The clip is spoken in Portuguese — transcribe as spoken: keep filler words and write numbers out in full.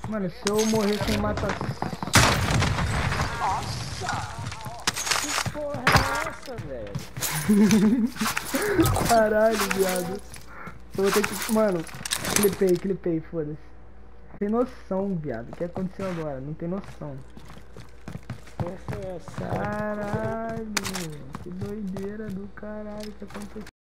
Mano, se eu morrer sem matar. Nossa! Que porra é essa, velho? Caralho, viado. Eu vou ter que. Mano, clipei, clipei, foda-se. Tem noção, viado. O que aconteceu agora? Não tem noção. Porra foi essa? Caralho, que doideira do caralho que aconteceu.